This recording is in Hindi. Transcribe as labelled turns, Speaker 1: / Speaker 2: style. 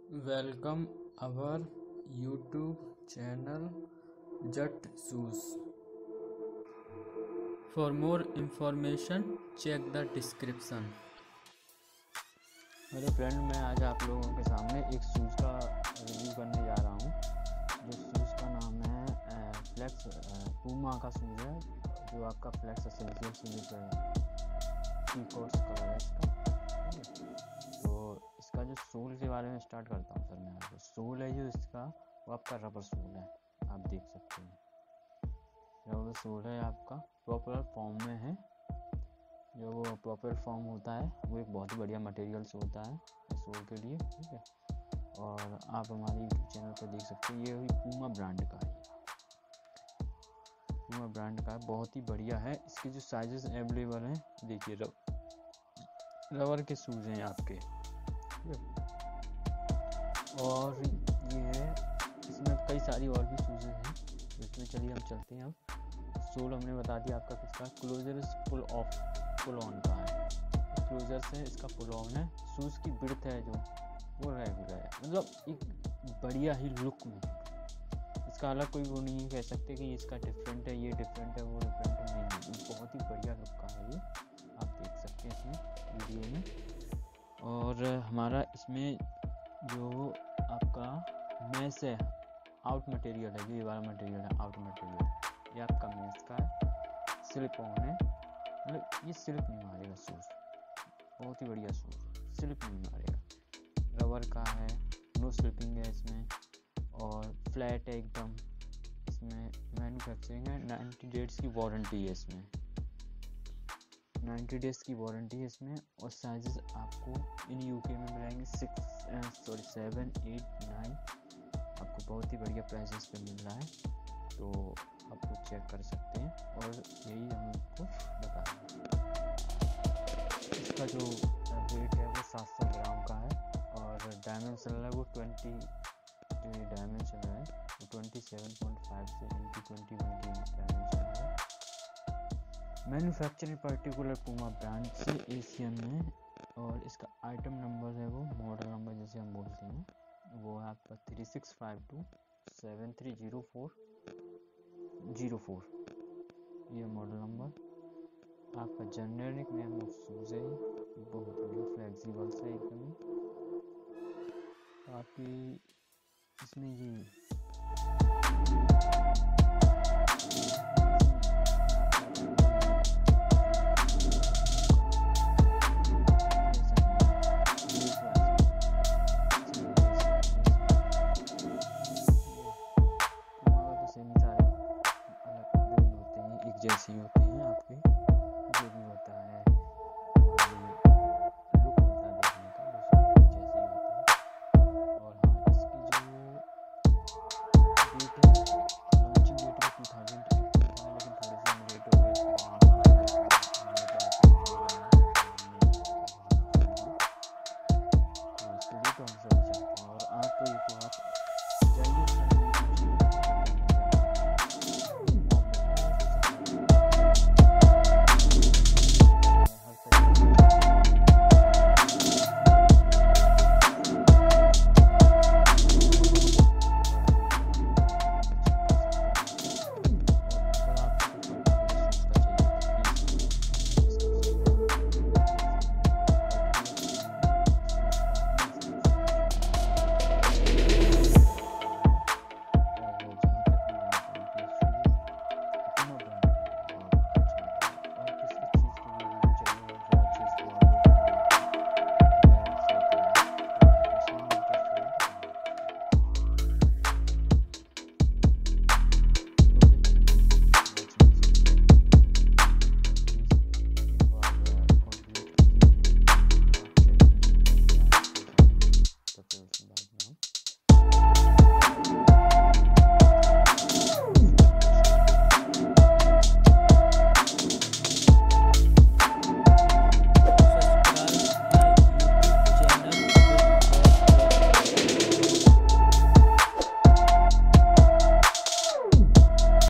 Speaker 1: Welcome our YouTube channel Jut Shoes. For more information check the description.
Speaker 2: मेरे फ्रेंड, मैं आज आप लोगों के सामने एक शूज़ का रिव्यू करने जा रहा हूँ। जो शूज़ का नाम है फ्लेक्स पूमा का शूज़ है, जो आपका फ्लेक्स एसेंशियल शूज़ की कोर्स कलर है इसका। तो इसका जो सोल के बारे में स्टार्ट करता हूँ सर। मैं आपको सोल है जो इसका, वो आपका रबर सोल है, आप देख सकते हैं। रबर सोल है आपका, प्रॉपर फॉर्म में है। जो वो प्रॉपर फॉर्म होता है वो एक बहुत ही बढ़िया मटेरियल्स होता है सोल के लिए, ठीक है। और आप हमारे यूट्यूब चैनल पर देख सकते हैं। ये भी पूमा ब्रांड का है, पूमा ब्रांड का है, बहुत ही बढ़िया है। इसके जो साइजेस अवेलेबल हैं, देखिए रबर के शूज़ हैं आपके, और ये है, इसमें कई सारी और भी शूज़ हैं। इसमें चलिए हम चलते हैं। अब सोल हमने बता दिया आपका किसका, क्लोजर पुल ऑन का है। क्लोजर से इसका पुल ऑन है। शूज़ की विड्थ है जो वो रेगुलर है, मतलब एक बढ़िया ही लुक में। इसका अलग कोई वो नहीं कह सकते कि इसका डिफरेंट है, ये डिफरेंट है, वो डिफरेंट है, नहीं। बहुत ही बढ़िया लुक का है ये, आप देख सकते हैं इसमें वीडियो में। और हमारा इसमें जो आपका मैश है, आउट मटेरियल है, ये वाला मटेरियल है आउट मटेरियल, ये आपका मैश का है। स्लिप ऑन है, मतलब ये स्लिप नहीं मारेगा शूज़, बहुत ही बढ़िया शूज़, स्लिप नहीं मारेगा। रबर का है, नो स्लिपिंग है इसमें, और फ्लैट है एकदम। इसमें मैन्युफैक्चरिंग है, 90 डेज़ की वारंटी है इसमें, 90 डेज़ की वारंटी है इसमें। और साइजेस आपको इन यूके में मिलेंगे 7, 8, 9, आपको बहुत ही बढ़िया प्राइसेस पे मिल रहा है। तो आपको चेक कर सकते हैं, और यही हम आपको बता रहे हैं। इसका जो वेट है वो 700 ग्राम का है, और डायमेंशन है वो 20, जो ये डायमेंशन है वो 27.5 से 21 की डायमेंशन है। मैन्युफैक्चरिंग पर्टिकुलर पूमा ब्रांड से एशियन में। और इसका आइटम नंबर है वो, मॉडल नंबर जैसे हम बोलते हैं, वो है आपका 3652 7304 04। ये मॉडल नंबर आपका। जेनेरिक नेम ऑफ शूज़ है, बहुत बढ़िया फ्लेक्सिबल से एकदम। आपकी इसमें ये जैसी होती हैं आपके, जो भी होता है लुक होता है देखने का, वो सब जैसे ही होता है। और हाँ, इसकी जो डेट है, लॉन्चिंग डेट है 2008 का, लेकिन थोड़े से लेट हो गए तो इसके लिए तो हम सभी चाहते हैं। और आपको एक बात